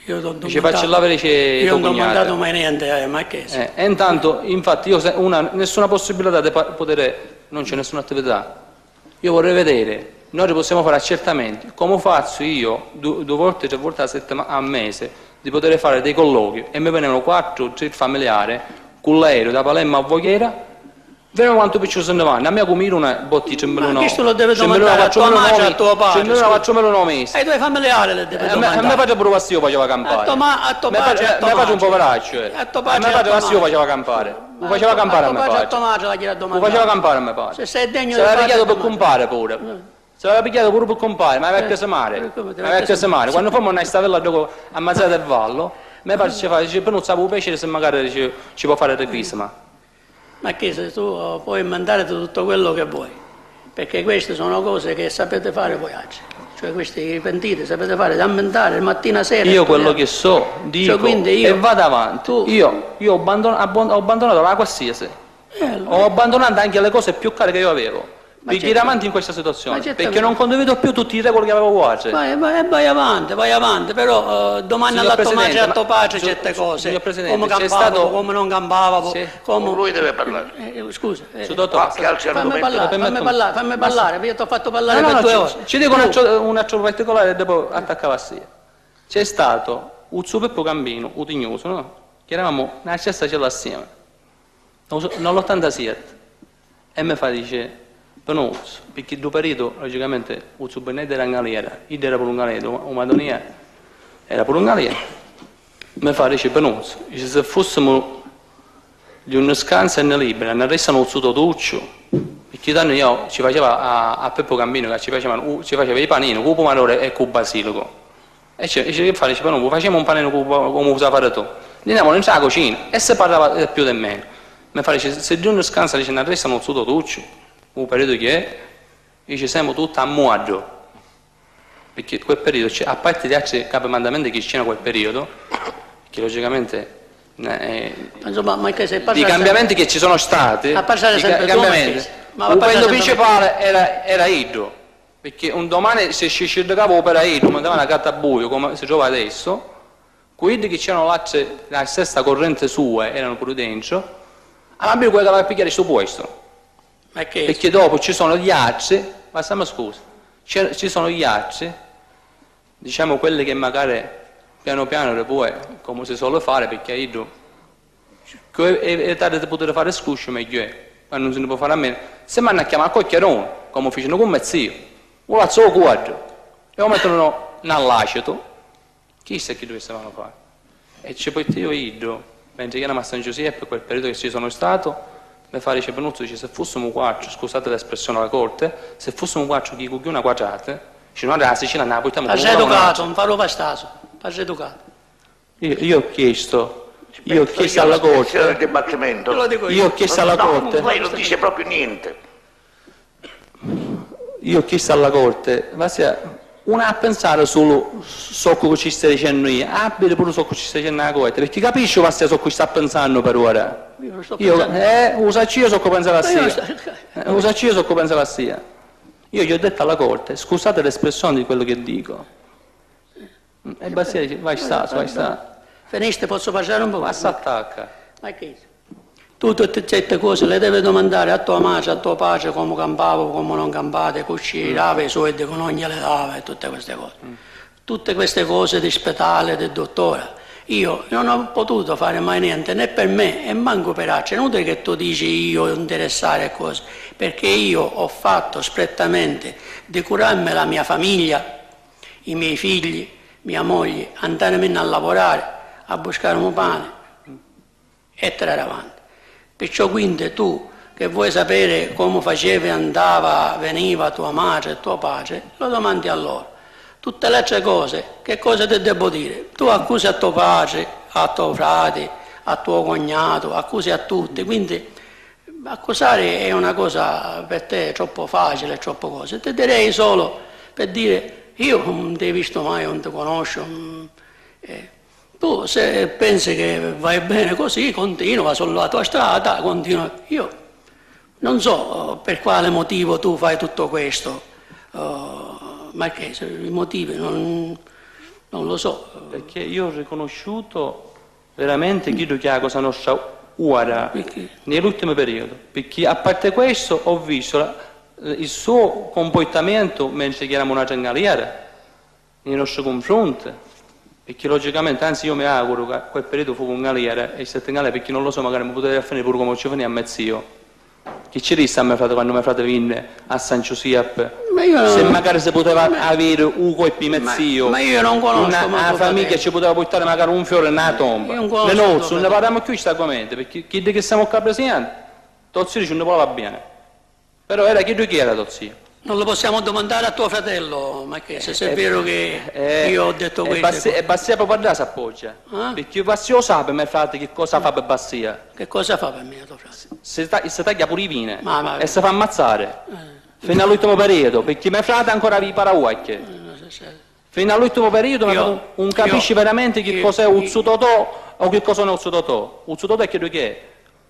Io non Ci faccio lavare io tuo non ho cognato. mandato mai niente, Marchese. E intanto, infatti, io nessuna possibilità di poter, non c'è nessuna attività. Io vorrei vedere, noi possiamo fare accertamenti, come faccio io, due volte, 3 volte al mese, di poter fare dei colloqui, e mi venivano 4 o 3 familiari, con l'aereo da Palermo a Voghera, vedevano quanto più se ne vanno, a me come una botti Ma questo lo deve domandare a tua madre, a tuo padre. Ce ne 4.000 mesi. Ai tuoi familiari le deve domandare. A me faccio pure Vassio faceva campare. A tuo padre, a me faccio un poveraccio. A me faccio Vassio faceva campare. Lo faceva campare a me padre. A tua madre la chiede a Lo domandare. faceva campare a me padre. Se sei degno Se l'aveva picchiato per compare pure. Se l'aveva picchiato pure per compare, ma aveva preso male. Aveva preso male. Quando fommo una stavella dopo ammazzata del vallo, me padre ci fa, dice, per non sapevo piacere se magari ci può fare il crisma. Ma che se tu puoi mandare tutto quello che vuoi, perché queste sono cose che sapete fare voi oggi, cioè questi pentiti sapete fare da ammentare mattina sera. Io quello che so, dico, cioè, e vado avanti. Io ho abbandonato la qualsiasi, ho abbandonato anche le cose più care che io avevo. Per andare avanti in questa situazione, perché non condivido più tutti i regoli che avevo oggi. Vai avanti, però domani alla tua madre e a tuo padre certe cose, come campavo, come non campavo, come... Lui deve parlare. Scusa, fammi parlare, io ti ho fatto parlare per 2 ore. Ci dico un altro particolare e dopo attaccava a sé. C'è stato un Peppo Gambino, un Tignoso, no? Che eravamo nella cesta cella assieme, nell'87, e mi fa, dice... Penuzzo, perché il periodo, logicamente, il subbenetto era in galera, io era pure un galera, o Madonia era pure un galera. Mi fa, dice, Penuzzo, dice, se fossimo di una scansa in Libera, ne restano un tuccio, perché danno io ci faceva a Peppo Gambino, che ci faceva i panini, con il pomodoro e con il basilico. E dice, che fa? Dice, Penuzzo, facciamo un panino come usa fare tu. Andiamo in la cucina, e si parlava più di meno. Mi fa, dice, se di una scansa, dice, ne restano un tuccio. Un periodo che è, dice, siamo tutti a muaggio, perché quel periodo, a parte gli altri capimandamenti che c'erano quel periodo, che logicamente insomma, ma che se i cambiamenti che ci sono stati, il punto principale era Idro, perché un domani se ci cercava per Idro, mandava una carta a buio come si trova adesso, quelli che c'erano la stessa corrente sua erano pure dentro, ma quello che aveva picchiare su questo. Perché dopo ci sono gli altri, ma scusa, ci sono gli altri, diciamo quelli che magari piano piano poi, come si suole fare, perché io è tardi di poter fare scuscio meglio è, ma non se ne può fare a meno, se mi hanno a chiamare a cocchiarone, come fecero con me zio, o la solo quadro, e lo mettono nell'aceto, chissà che dovessero fare. E ci poi io, mentre io ero a San Giuseppe, quel periodo che ci sono stato, mi fa, dice, Penuzzo, dice, se fossimo 4, scusate l'espressione alla corte, se fossimo 4 chi una quadrata, dice, noi alla Sicilia non la portiamo come una educato, non farò pastaso, faccio educato. Io ho chiesto alla corte, io ho chiesto alla corte, lei non dice proprio niente. Io ho chiesto alla corte, ma se una a pensare solo so che ci stai dicendo io, abbia pure so che ci stai dicendo la corte, perché capisci ma se so che sta pensando per ora. Usaccio io so che pensa la sia. Io gli ho detto alla corte, scusate l'espressione di quello che dico. E Bastia dice, vai sta. Finiste, posso parlare un po'? Ma s'attacca. Ma che? Tu tutte queste cose le devi domandare a tua madre, a tuo padre, come campavo, come non campate, cucinava i soldi che non gliele dava e tutte queste cose. Tutte queste cose di spetale, del dottore. Io non ho potuto fare mai niente, né per me e manco per altri. Non è che tu dici io interessare a cose, perché io ho fatto strettamente di curarmi la mia famiglia, i miei figli, mia moglie, andarmene a lavorare, a buscare un pane e tirare avanti. Perciò quindi tu che vuoi sapere come facevi, andava, veniva tua madre e tuo padre, lo domandi a loro. Tutte le altre cose, che cosa ti devo dire? Tu accusi a tuo padre, a tuo frate, a tuo cognato, accusi a tutti, quindi accusare è una cosa per te troppo facile, troppo cose. Ti direi solo per dire, io non ti ho visto mai, non ti conosco, tu se pensi che vai bene così, continua sulla tua strada, continua. Io non so per quale motivo tu fai tutto questo, ma che i motivi non Non lo so. Perché io ho riconosciuto veramente chi che ha cosa nostra ora nell'ultimo periodo, perché a parte questo ho visto il suo comportamento mentre eravamo una giangaliera nei nostri confronti, perché logicamente, anzi io mi auguro che quel periodo fu un galiera e se galera, perché non lo so, magari mi poteva finire pure come ci veniva a mezzio. Che ci disse a mio fratello quando mio fratello venne a San Giuseppe? Se magari si poteva avere un colpo mezzio, ma io non conosco una famiglia ci poteva portare magari un fiore nella tomba. Le nozze, non ne parliamo più di questo argomento, perché chi che siamo qua presenti, Tozio dice non ne va bene. Però era chi era Tozio? Non lo possiamo domandare a tuo fratello, ma che se è vero che io ho detto questo. E Bassia proprio da si appoggia, perché Bassia sa mio fratello che cosa fa per Bassia. Che cosa fa per me tuo fratello? Si taglia pure i vine e si fa ammazzare. Fino all'ultimo periodo, perché mio fratello ancora vi parauacchie. Fino all'ultimo periodo non capisci veramente che cos'è un Uzzutotò o che cosa non è un Uzzutotò. Uzzutotò è che è.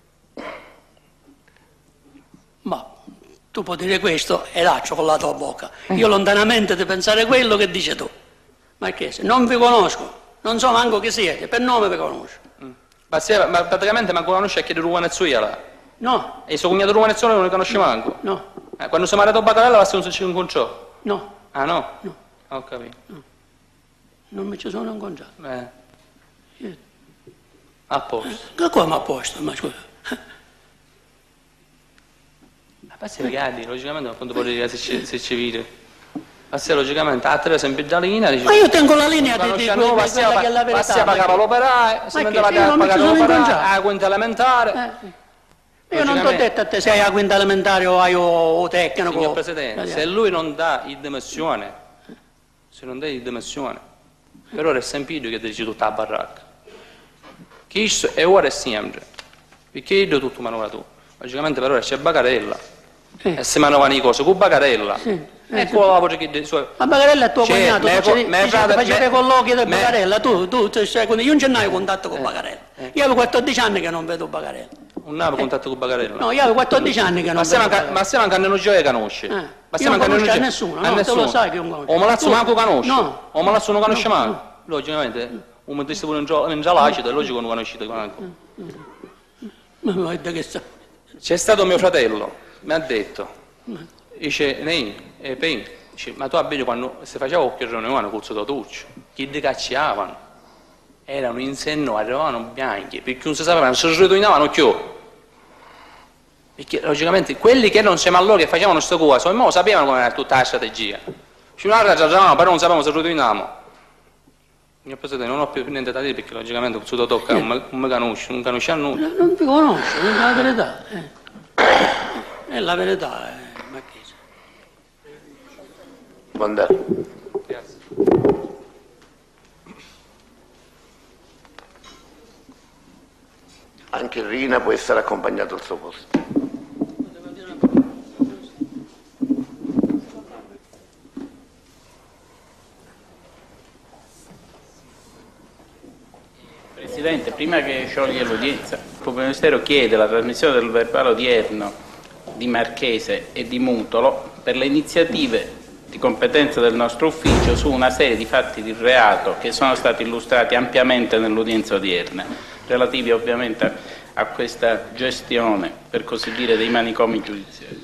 Ma tu puoi dire questo e laccio con la tua bocca. Io lontanamente di pensare quello che dici tu. Ma che se non vi conosco, non so manco chi siete, per nome vi conosco. Ma praticamente manco conosce chi è di Venezuela. No. E il suo cognato di Venezuela non lo conosce manco? No. Quando si è marito a Baccarella non si incontrò? No. Ah no? No. Ho capito. No. Non mi ci sono incontrato. A posto. Che come a posto? Ma scusa. Passi ragazzi, logicamente appunto può dire se ci vede. Passi logicamente a tre sempre già linea. Ma io tengo la linea di quella che è la verità. Passi a pagare l'operaio, si mette a pagare l'operaio, a quinta elementare. Io non ti ho detto a te se hai la quinta elementare o hai o tecnico. Signor Presidente, se lui non dà il dimissione, per ora è sempre che dice tutta la baracca. Questo è ora e sempre, perché io tutto manovra tu. Logicamente per ora c'è Baccarella. E se manovano le cose con Baccarella. Ecco la voce che dice. Ma Baccarella è tuo cognato, faceva i colloqui del Baccarella, tu sei con io non hai contatto con Baccarella. Io avevo 14 anni che non vedo Baccarella. Non avevo contatto con Baccarella? No, io avevo 14 anni che non vedo Baccarella. Ma stiamo anche non gioia conosce. Io non conosco a nessuno, no, tu lo sai che non conosco. O Malazzo manco conosce. No. O Malazzo non conosce manco. Logicamente, un mettesse pure in già l'acido, è logico che non conoscete manco. Ma guarda che sta. C'è stato mio fratello, mi ha detto, dice, dice, ma tu abiti quando si faceva qualche riunione con il Tuccio, chi ti cacciavano, erano in senno, arrivavano bianchi, perché non si sapevano, si ritornavano più. Perché logicamente quelli che non siamo allora che facevano queste cose, ma sapevano come era tutta la strategia. Ci però non sapevamo se ritornavamo. Signor Presidente, non ho più niente da dire perché logicamente il tocca non mi conosce, non conosce a nulla. Non vi conosce, è la verità. È la verità, ma che c'è? Buongiorno. Grazie. Anche Rina può essere accompagnato al suo posto. Presidente, prima che scioglie l'udienza, il Pubblico Ministero chiede la trasmissione del verbale odierno di Marchese e di Mutolo per le iniziative di competenza del nostro ufficio su una serie di fatti di reato che sono stati illustrati ampiamente nell'udienza odierna, relativi ovviamente a questa gestione, per così dire, dei manicomi giudiziari.